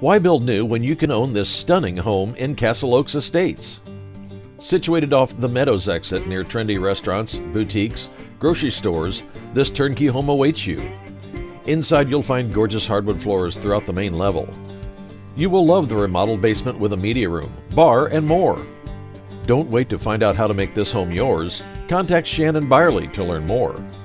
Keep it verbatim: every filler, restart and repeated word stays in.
Why build new when you can own this stunning home in Castle Oaks Estates? Situated off the Meadows exit near trendy restaurants, boutiques, grocery stores, this turnkey home awaits you. Inside you'll find gorgeous hardwood floors throughout the main level. You will love the remodeled basement with a media room, bar, and more. Don't wait to find out how to make this home yours. Contact Shannon Byerly to learn more.